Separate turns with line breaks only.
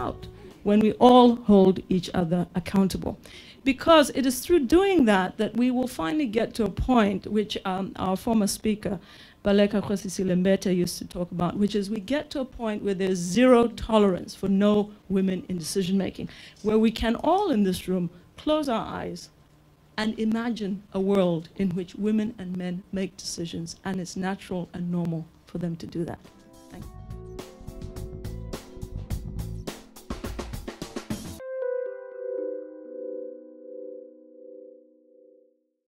out, when we all hold each other accountable. Because it is through doing that that we will finally get to a point which our former speaker, Baleka Khosisi-Lembete, used to talk about, which is we get to a point where there's zero tolerance for no women in decision-making, where we can all in this room close our eyes and imagine a world in which women and men make decisions, and it's natural and normal for them to do that.